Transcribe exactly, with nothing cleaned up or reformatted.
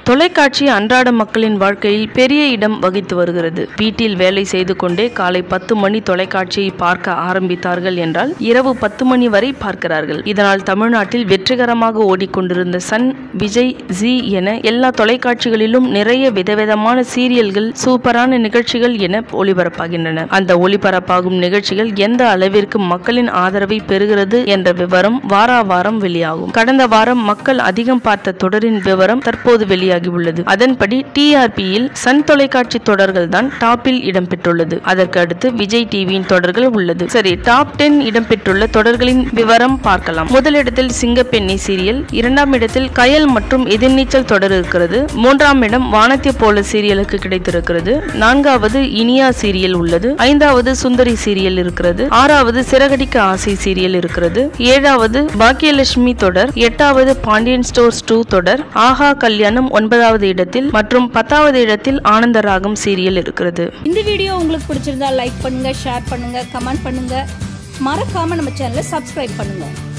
தொலைக்காட்சி அன்றாட மக்களின் வாழ்க்கையில் பெரிய இடம் வகித்து வருகிறது. வீட்டில் வேலை செய்து கொண்டே காலை பத்து மணி தொலைக்காட்சியை பார்க்க ஆரம்பித்தார்கள் என்றால் இரவு பத்து மணி வரை பார்க்கிறார்கள். இதனால் தமிழ்நாட்டில் வெற்றிகரமாக ஓடிக்கொண்டிருந்த சன், விஜய், ஜி என எல்லா தொலைக்காட்சிகளிலும் நிறைய விதவிதமான சீரியல்கள், சூப்பரான நிகழ்ச்சிகள் என ஒளிபரப்பாகின்றன. அந்த ஒளிபரப்பாகும் நிகழ்ச்சிகள் எந்த அளவிற்கு மக்களின் ஆதரவை பெறுகிறது என்ற விவரம் வாரா வாரம் வெளியாகும். கடந்த வாரம் மக்கள் அதிகம் பார்த்த தொடரின் விவரம் தற்போது வெளியாகி உள்ளது. அதன்படி டிஆர்பியில் சன் தொலைக்காட்சி தொடர்கள் தான் டாப்பில் இடம்பெற்றுள்ளது. அதற்கு அடுத்து விஜய் டிவியின் தொடர்கள் உள்ளது. சரி, டாப் டென் இடம்பெற்றுள்ள தொடர்களின் விவரம் பார்க்கலாம். முதலிடத்தில் சிங்கப்பெண்ணை சீரியல், இரண்டாம் இடத்தில் கயல் மற்றும் எதிர்நீச்சல் தொடர் இருக்கிறது. மூன்றாம் இடம் வானத்தை போல சீரியலுக்கு கிடைத்திருக்கிறது. நான்காவது இனியா சீரியல் உள்ளது. ஐந்தாவது சுந்தரி சீரியல் இருக்கிறது. ஆறாவது சிறகடிக்க ஆசை சீரியல் இருக்கிறது. ஏழாவது பாக்கியலட்சுமி தொடர். எட்டாவது பாண்டியன் ஸ்டோர்ஸ் டூ தொடர். ஆஹா கல்யாணம் ஒன்பதாவது இடத்தில் மற்றும் பத்தாவது இடத்தில் ஆனந்த ராகம் சீரியல் இருக்கிறது. இந்த வீடியோ உங்களுக்கு பிடிச்சிருந்தா லைக் பண்ணுங்க, ஷேர் பண்ணுங்க, கமெண்ட் பண்ணுங்க. மறக்காம நம்ம சேனலை சப்ஸ்கிரைப் பண்ணுங்க.